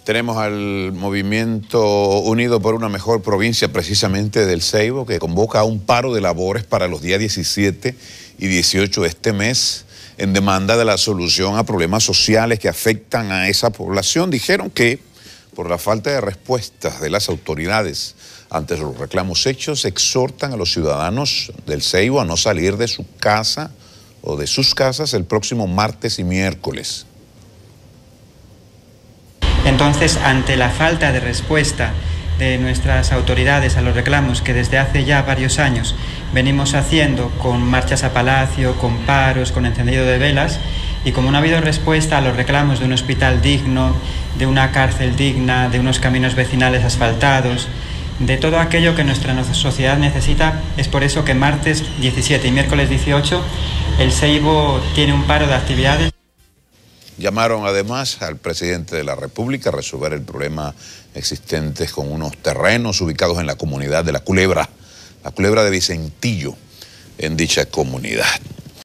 Tenemos al Movimiento Unido por una Mejor Provincia, precisamente del Ceibo, que convoca a un paro de labores para los días 17 y 18 de este mes en demanda de la solución a problemas sociales que afectan a esa población. Dijeron que por la falta de respuestas de las autoridades ante los reclamos hechos, exhortan a los ciudadanos del Ceibo a no salir de su casa o de sus casas el próximo martes y miércoles. Entonces, ante la falta de respuesta de nuestras autoridades a los reclamos que desde hace ya varios años venimos haciendo con marchas a Palacio, con paros, con encendido de velas, y como no ha habido respuesta a los reclamos de un hospital digno, de una cárcel digna, de unos caminos vecinales asfaltados, de todo aquello que nuestra sociedad necesita, es por eso que martes 17 y miércoles 18 el Ceibo tiene un paro de actividades. Llamaron además al presidente de la República a resolver el problema existente con unos terrenos ubicados en la comunidad de La Culebra de Vicentillo, en dicha comunidad.